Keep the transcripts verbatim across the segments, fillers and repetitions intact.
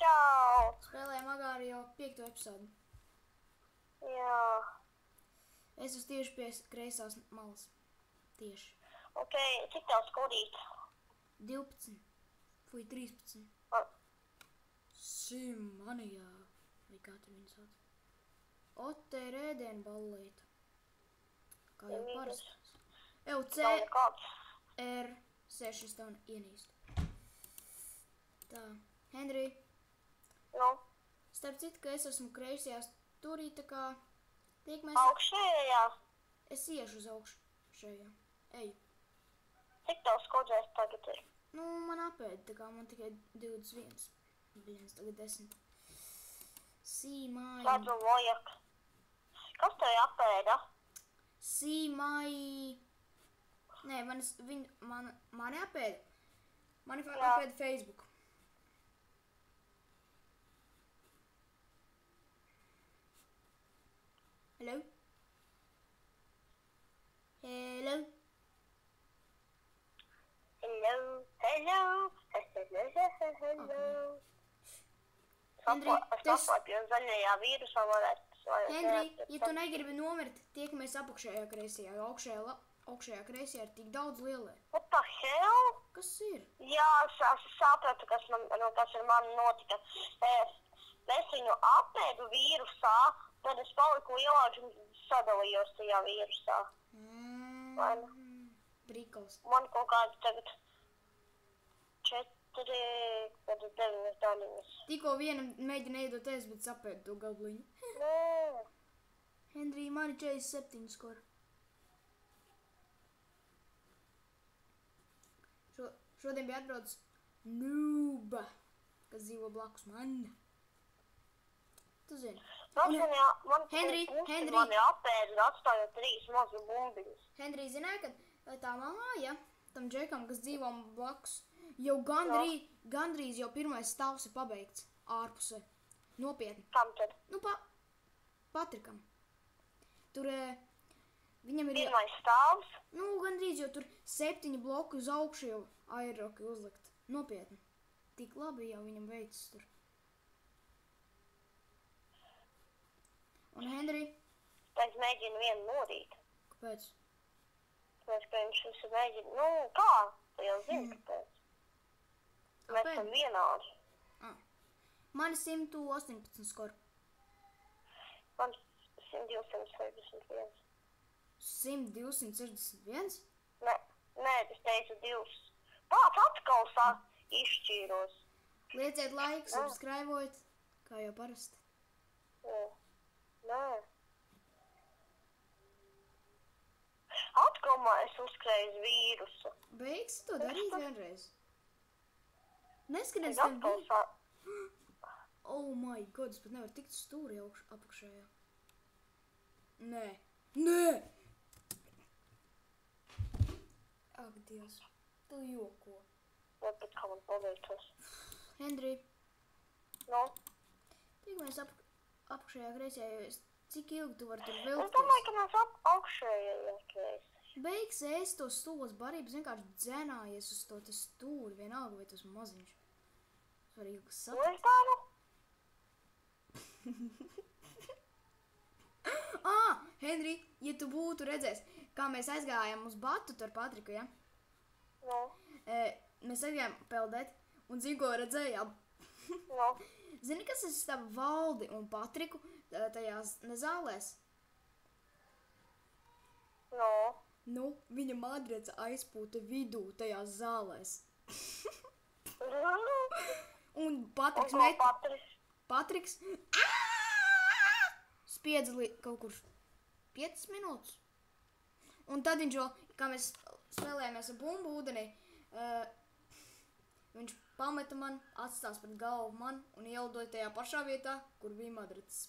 jau! Spēlējam Agāri jau piekto episodu. Jā. Es uz tieši pie kreisās malas. Tieši. Ok, cik tev skurīt? divpadsmit. Fui trīspadsmit. Ar... Simanijā. Vai kā tur viņu sauc? Ote rēdien ballīta. Kā jau parastas. Ev C Nav nekāds. R seši stāvna ienīst. Tā. Henry. Nu? Starp citu, ka es esmu kreisajā stūrī, tā kā tiek mēs... Augšējā. Es iešu uz augšu šajā. Eju. Cik tev skodzēs tagad ir? Nu, man apēd, tā kā man tikai divdesmit viens. Viens, tagad desmit. Sīmai. Redzu vojak. Kas tev apēda? Sīmai. Nē, manis, viņu, man, mani apēda. Mani Jā. apēda Facebook. Hello? Hello? Hello, hello, hello, hello. Henry, Es tas- saslēpju zaļajā vīrusā varētu. Henry, ja tu negribi nomirt, tiekamies apakšējā kreisajā, jo augšējā, la- augšējā kreisajā ir tik daudz lielē. What the hell? Kas ir? Jā, es, es sapratu, kas, man, nu, kas ar mani notika. Es, es viņu apēdu vīrusā, tad es paliku lielāks un sadalījos tajā vīrusā. Vai ne? Mm, Brīkals. Man kaut kādi tagad četri, tad deviņas daļiņas. Tikko vienam mēģina iedot ēst, bet sapēd to galbliņu. Nē, Henry, mani četrdesmit septiņi skor. Šo, šodien bija atbraucis Nūba, kas dzīvo blakus man. Tu zini. tas Un- man, jā, man, Henry, pusi Henry. mani apēda un atstāja trīs mazu bumbiņus. Henry, zināja, ka tā māja tam džekam, kas dzīvo blakus, jau gandrīz, gandrīz jau pirmais stāvs ir pabeigts ārpusē. Nopietni. Kam tad? Nu, pa, Patrikam. Tur e, viņam ir, Pirmais stāvs? nu, gandrīz jau tur septiņi bloki uz augšu jau aeroki uzlikt. Nopietni. Tik labi jau viņam veicas tur. Un Henry, Es mēģinu vienu norīt. kāpēc? Tāpēc, ka viņš visu mēģina, nu, kā? Tu jau zini, kāpēc. Mēs Kāpēc? esam vienādi. Ah. Mani simt astoņpadsmit skor. Man simt divsimt sešdesmit viens. simt divsimt sešdesmit viens? Nē, nē, es teicu divs. Pats atkal sā izšķīros. Lieciet laiku, subscribojot, kā jau parasti. Nē. Nē. Atkal man es uzskrēju uz vīrusu. Beigsi to darīt vienreiz. Es Neskaties tev atkal bija. sā... Oh my god, es pat nevaru tikt uz stūri augš, apakšējā. Nē. Nē! Ak, Dievs. Tu joko. Varbūt kā man paveiktos. Henry, Nu, tikamies ap, apakšējā kreisajā, jo es, cik ilgi tu vari tur es vilkties? domāju, ka mēs ap augšējais. Beigs ēst tos stūlos barības, vienkārši dzenājies uz to te stūri, vienalga vai tas maziņš. Svarīgi, kas Nu, satikt. es daru. Ah, Henry, ja tu būtu redzējis, kā mēs aizgājām uz batu ar Patriku, ja? Nu, E, mēs aizgājām peldēt, un zini, ko redzējām? nu. Zini, kas ir starp Valdi un Patriku tā- tajās nezālēs? Nu. Nu, viņa madrece aizpūta vidū tajās zālēs. Un Patriks Un met... ko Patris? Patriks spiedza li- kaut kur piecas minūtes. Un tad viņš vēl, kā mēs spēlējāmies ar bumbu ūdenī, uh, viņš pameta man, atstās pret galvu man un ielidoja tajā pašā vietā, kur bija madreces.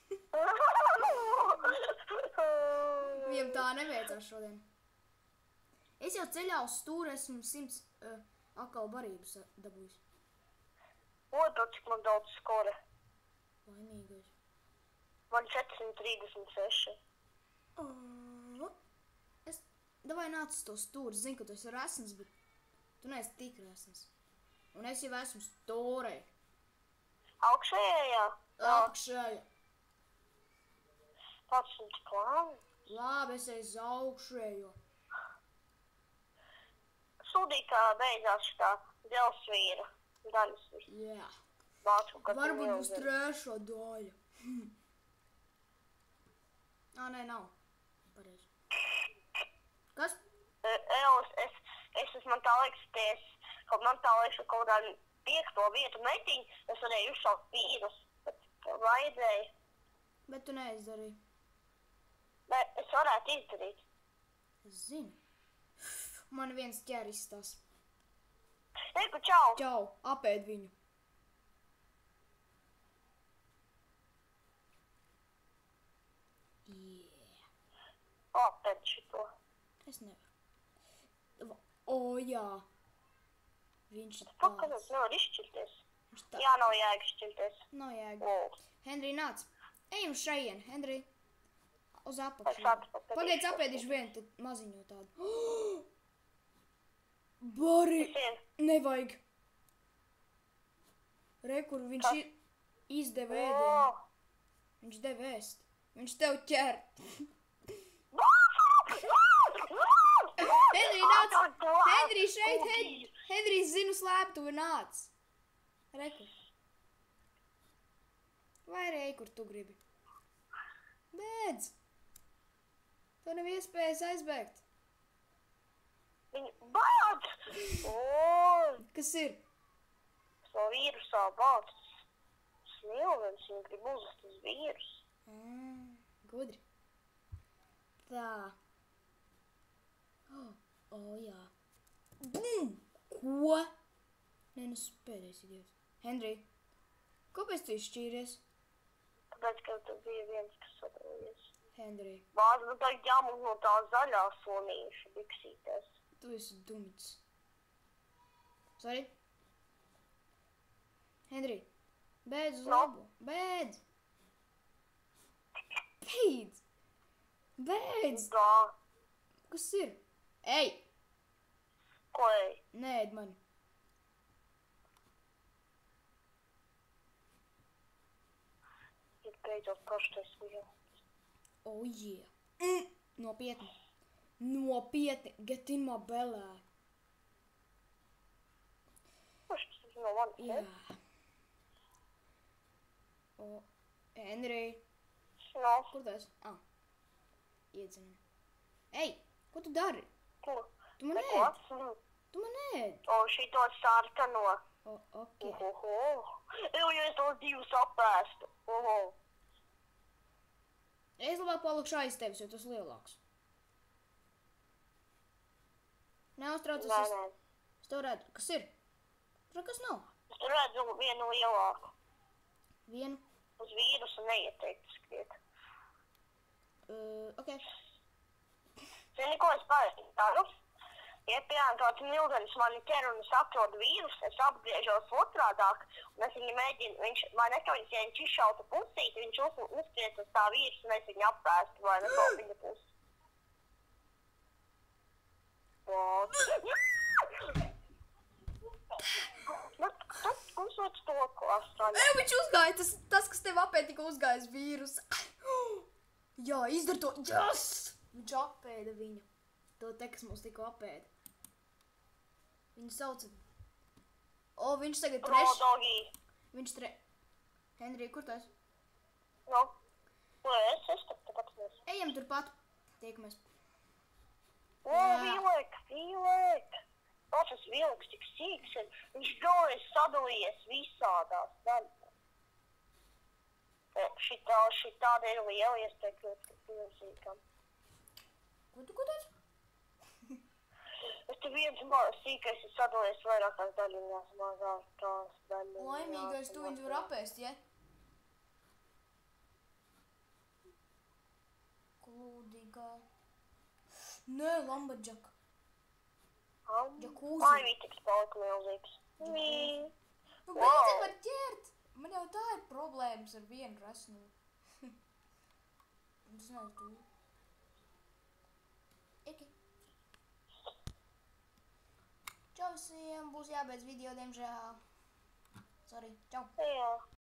Viņam tā neveicās šodien. Es jau ceļā uz stūri esmu simts uh, akal barības dabūjis. Otru, cik man daudz skora. Laimīgais. Man četrsimt trīsdesmit seši. Uh, es, davai nāc uz to stūri, zinu, ka tu esi resns, bet tu neesi tik resns. Un es jau esmu stūrei. Augšējā? Augšēja. Pats un tik labi. Labi, es eju uz augšējo. Sūdīgi, kā beidzās šitā dzelzsvīra daļas. Jā. Vācu, kad Varbūt tu būs milzini. trešo daļu. Ā, nē, nav. Pareizi. Kas? E, es, es, es esmu man tā liekas, ka es, kaut man tā liekas, ka kaut kādā piekto vietu metiņu, es varēju uzšaut vīrus, bet vajadzēja. Bet tu neizdarīji. Bet es varētu izdarīt. Es zinu. Man viens ķēris tas. Eiku, čau! Čau, apēd viņu. Yeah. O, pēc šito. Es nevaru. O, jā. Viņš ir Pakaļ, tāds. es nevaru izšķirties. Viņš tā. Jā, nav jēga izšķirties. Nav jēga. O, Henrij, nāc. Ejam šajien, Henrij. Uz apakšu. Es atpakaļ. Pagaidz, apēdīšu vienu tad maziņo tādu. Bari, tas ir. nevajag. Re, kur viņš Kas? ir izdeva ēdienu. O! Viņš deva ēst. Viņš tev ķer. Henrij, nāc! Henrij, šeit, Henrij! Henrij, zinu slēptuvi, nāc! Reku. Vai arī ej, kur tu gribi? Bēdz! Tu nav iespējas aizbēgt. Viņa bāc! O! Kas ir? So vīrusā bāc. Smilvens, viņa grib uzvest uz vīrusu. Mm, gudri. Tā. O, oh, oh, jā. Bum! Ko? Nē, nu spēdēs, idiots. Henrij, kāpēc tu izšķīries? Tāpēc, ka tu bija viens, kas sadalījies. Henrij, Bāc, nu tagad jāmūt no tā zaļā sonīša biksītēs. tu esi dumits. Sorry? Henrij, beidz uz No. labu. Beidz! Beidz! Beidz! Tā, Kas ir? Ej! ko ej? Neēd mani. Ir beidzot karštais vielu. Oh, yeah. Mm, nopietni. Nopietni. Get in my belly. Kurš tas no manis, Jā. ne? O, Henrij. No, Kur tu esi? Ah. Iedzini. Ej, ko tu dari? ko? Tu man Neko ēd. atsinu. Tu man ēd. O, šito sarkano. O, ok. Oho. Eju, ja es tos divus apēstu. Oho. Es labāk palikšu aiz tevis, jo tas lielāks. Neuztraucies, Nē, es, nē. es tev redzu. Kas ir? Tur nekas nav. Es tur redzu vienu lielāku. Vienu. Uz vīrusu neieteikt skriet. Uh, ok. Zini, ko es parasti daru? Ja, piemēram, tāds mildenis mani ķer un es atrodu vīrusu, es apgriežos otrādāk, un es viņu mēģinu, viņš, vai nekaujas, ja viņš izšauta pusīti, viņš uz, uzskries uz tā vīrusu, un es viņu apēstu, vai nekau viņa pusi. Nu, tu uzsots to, ko astoņi. Ej, viņš uzgāja, tas, tas kas tev apēd, tika uzgājis vīrus. Jā, izdar to. Yes! Viņš apēda viņu. To te, kas mums tikko apēda. Viņu sauca. O, viņš tagad treš. Rodogī. Viņš tre... Henrij, kur tu esi? Nu, ko es, es tad tāpat nes. Ejam turpat. Tiekamies. O, Jā. Vilek, Vilek! O, tas Vileks tik sīks ir. Viņš galvenais sadalījies visādās daļās. Šitā, šitāda ir liela iespēja kļūt milzīgam. Ko tu, ko tu esi? Es te viens mazs sīkais ir sadalījies vairākās daļiņās, mazākās daļiņās. Laimīgais, tu viņus var apēst, ja? Klūdīgā. Nē, Lamborghini. Jacuzzi. Laimītīgs palika milzīgs. Mī. Nu, Wow. beidzam var ķert. Man jau tā ir problēmas ar vienu rasnu. Es nezinu, tu. Iki. Čau visiem, būs jābeidz video, diemžēl. Sorry, čau. Jā.